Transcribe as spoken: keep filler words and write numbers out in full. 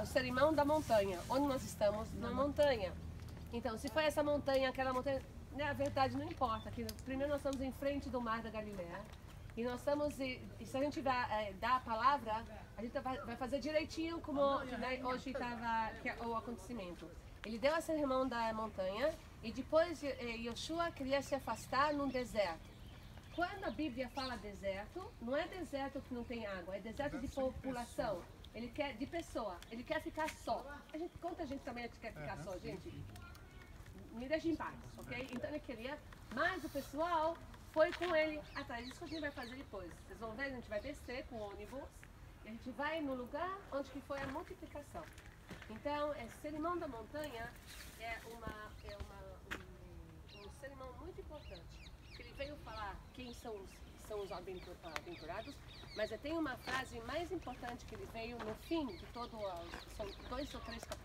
o sermão da montanha, onde nós estamos, na montanha. Então, se foi essa montanha, aquela montanha, na verdade não importa. Aqui, primeiro nós estamos em frente do Mar da Galileia. E nós estamos, e, e se a gente vai é, dar a palavra, a gente vai, vai fazer direitinho como né, hoje estava o acontecimento. Ele deu a sermão da montanha e depois Yoshua queria se afastar num deserto. Quando a Bíblia fala deserto, não é deserto que não tem água, é deserto de população. Ele quer de pessoa, ele quer ficar só. A gente, quanta gente também quer ficar só, gente? Me deixa em paz, ok? Então ele queria, mas o pessoal foi com ele atrás. Isso que a gente vai fazer depois. Vocês vão ver, a gente vai descer com o ônibus e a gente vai no lugar onde que foi a multiplicação. Então, esse sermão da montanha é, uma, é uma, um, um sermão muito importante. Ele veio falar quem são os, são os aventurados, mas tem uma frase mais importante que ele veio no fim de todo, são dois ou três capítulos.